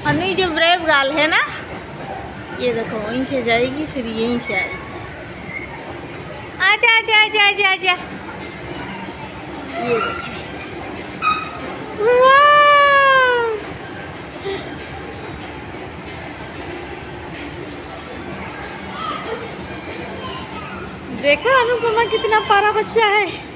अन्नी जो ब्रेव गाल है ना, ये देखो वहीं से जाएगी फिर यहीं से आएगी। आजा आजा आजा आजा आजा। ये देखो, देखा अनुपमा कितना प्यारा बच्चा है।